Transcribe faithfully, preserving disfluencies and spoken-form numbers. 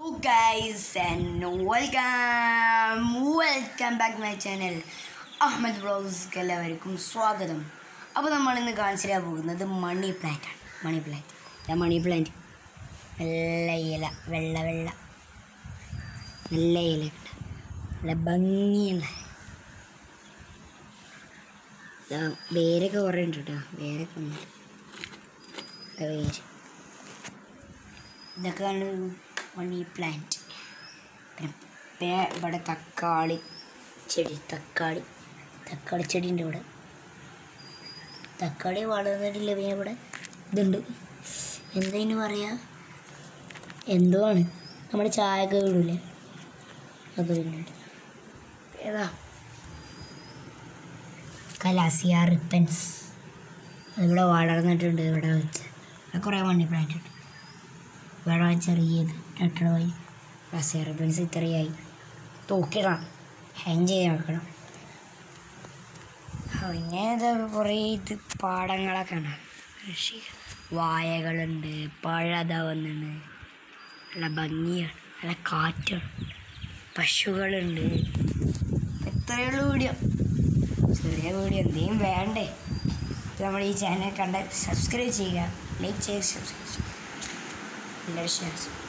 Hello guys and welcome welcome back to my channel Ahmed Vlogs എല്ലാവർക്കും സ്വാഗതം. അപ്പോൾ നമ്മൾ ഇന്ന് കാണിച്ചു തരാൻ പോകുന്നത് മണി പ്ലാന്റ് ആണ്. മണി പ്ലാന്റ് മണി പ്ലാന്റ് നല്ല ഇല, വെള്ള വെള്ള നല്ല ഇല, നല്ല ഭംഗിയുള്ള വേരൊക്കെ കുറേ ഉണ്ട് കേട്ടോ. വേരൊക്കെ ഉണ്ട്, വേര് ഇതൊക്കെയാണ് മണി പ്ലാന്റ്. പിന്നെ ഇവിടെ തക്കാളി ചെടി, തക്കാളി തക്കാളി ചെടി ഉണ്ട് ഇവിടെ. തക്കാളി വളർന്നിട്ടില്ല. പിന്നെ ഇവിടെ ഇതുണ്ട്, എന്തതിന് പറയുക, എന്തോ ആണ് നമ്മുടെ ചായയൊക്കെ ഇടൂലേ, അത് പിന്നുണ്ട്. ഏതാ കലാസിയ റിപ്പൻസ്, അതിവിടെ വളർന്നിട്ടുണ്ട്. ഇവിടെ വെച്ച് കുറേ മണി പ്ലാന്റ് ഉണ്ട്. ഇവിടെ ചെറിയത് രട്ടണമായി കലാസിയ റിപ്പൻസ് ഇത്രയായി. തൂക്കിടണം, ഹാങ് ചെയ്ത് വെക്കണം. പിന്നെ ഇത് കുറേ ഇത് പാടങ്ങളൊക്കെ ഉണ്ട്. കൃഷി വാഴകളുണ്ട്, പഴത വന്നിട്ടുണ്ട്, നല്ല ഭംഗിയാണ്, നല്ല കാറ്റാണ്, പശുക്കളുണ്ട്. എത്രയുള്ള വീഡിയോ, ചെറിയ വീഡിയോ, എന്തെങ്കിലും വേണ്ടേ? നമ്മൾ ഈ ചാനൽ കണ്ട സബ്സ്ക്രൈബ് ചെയ്യുക, ലൈക്ക് ചെയ്യുക, സബ്സ്ക്രൈബ് ചെയ്യുക, എല്ലാവരും ഷെയർ ചെയ്യുക.